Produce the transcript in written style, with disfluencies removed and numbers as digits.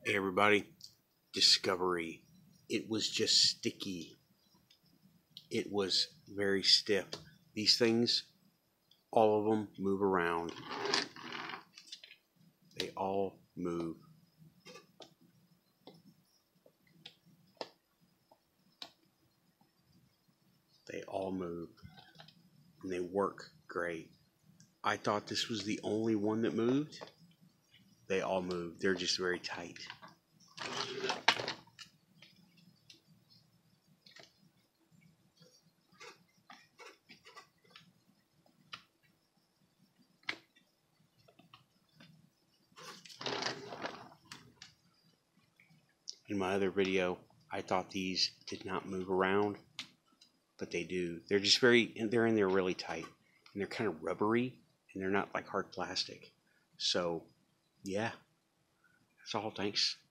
Hey everybody, discovery. It was just sticky. It was very stiff. These things, all of them move around. They all move. They all move. And they work great. I thought this was the only one that moved. They all move. They're just very tight. In my other video, I thought these did not move around, but they do. They're just they're in there really tight, and they're kind of rubbery, and they're not like hard plastic. So, yeah, that's all. Thanks.